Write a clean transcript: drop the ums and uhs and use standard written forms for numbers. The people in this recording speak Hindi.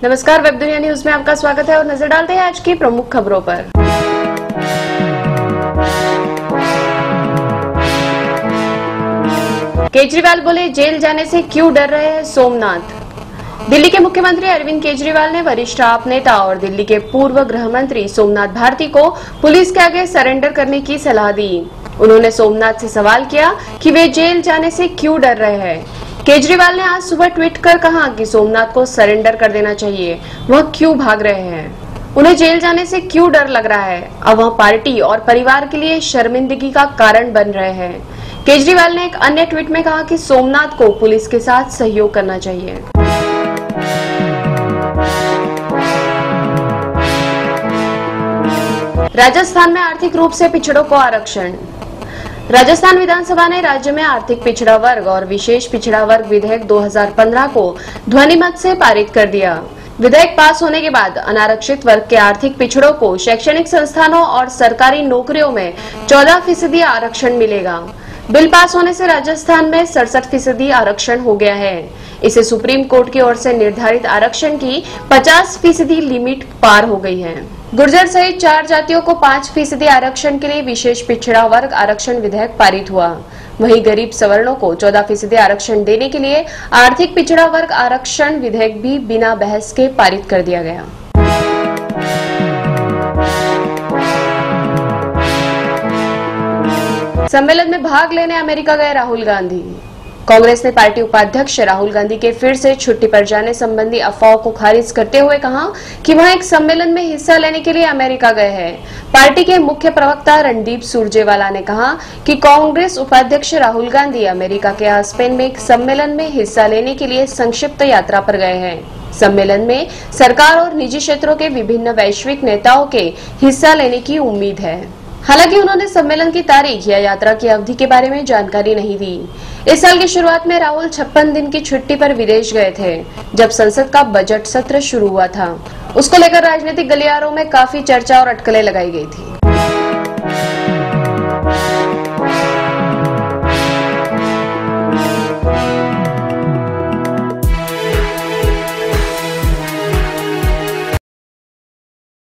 नमस्कार, वेब दुनिया न्यूज में आपका स्वागत है और नजर डालते हैं आज की प्रमुख खबरों पर। केजरीवाल बोले, जेल जाने से क्यों डर रहे हैं सोमनाथ। दिल्ली के मुख्यमंत्री अरविंद केजरीवाल ने वरिष्ठ आप नेता और दिल्ली के पूर्व गृह मंत्री सोमनाथ भारती को पुलिस के आगे सरेंडर करने की सलाह दी। उन्होंने सोमनाथ से सवाल किया कि वे जेल जाने से क्यों डर रहे हैं। केजरीवाल ने आज सुबह ट्वीट कर कहा कि सोमनाथ को सरेंडर कर देना चाहिए, वह क्यों भाग रहे हैं, उन्हें जेल जाने से क्यों डर लग रहा है, अब वह पार्टी और परिवार के लिए शर्मिंदगी का कारण बन रहे हैं। केजरीवाल ने एक अन्य ट्वीट में कहा कि सोमनाथ को पुलिस के साथ सहयोग करना चाहिए। राजस्थान में आर्थिक रूप से पिछड़ों को आरक्षण। राजस्थान विधानसभा ने राज्य में आर्थिक पिछड़ा वर्ग और विशेष पिछड़ा वर्ग विधेयक 2015 को ध्वनिमत से पारित कर दिया। विधेयक पास होने के बाद अनारक्षित वर्ग के आर्थिक पिछड़ों को शैक्षणिक संस्थानों और सरकारी नौकरियों में 14% आरक्षण मिलेगा। बिल पास होने से राजस्थान में 67% आरक्षण हो गया है। इसे सुप्रीम कोर्ट की ओर से निर्धारित आरक्षण की 50% लिमिट पार हो गई है। गुर्जर सहित 4 जातियों को 5% आरक्षण के लिए विशेष पिछड़ा वर्ग आरक्षण विधेयक पारित हुआ। वहीं गरीब सवर्णों को 14% आरक्षण देने के लिए आर्थिक पिछड़ा वर्ग आरक्षण विधेयक भी बिना बहस के पारित कर दिया गया। सम्मेलन में भाग लेने अमेरिका गए राहुल गांधी। कांग्रेस ने पार्टी उपाध्यक्ष राहुल गांधी के फिर से छुट्टी पर जाने संबंधी अफवाहों को खारिज करते हुए कहा कि वह एक सम्मेलन में हिस्सा लेने के लिए अमेरिका गए हैं। पार्टी के मुख्य प्रवक्ता रणदीप सुरजेवाला ने कहा कि कांग्रेस उपाध्यक्ष राहुल गांधी अमेरिका के आस्पेन में एक सम्मेलन में हिस्सा लेने के लिए संक्षिप्त यात्रा पर गए हैं। सम्मेलन में सरकार और निजी क्षेत्रों के विभिन्न वैश्विक नेताओं के हिस्सा लेने की उम्मीद है। हालांकि उन्होंने सम्मेलन की तारीख या यात्रा की अवधि के बारे में जानकारी नहीं दी। इस साल की शुरुआत में राहुल 56 दिन की छुट्टी पर विदेश गए थे, जब संसद का बजट सत्र शुरू हुआ था। उसको लेकर राजनीतिक गलियारों में काफी चर्चा और अटकलें लगाई गई थी।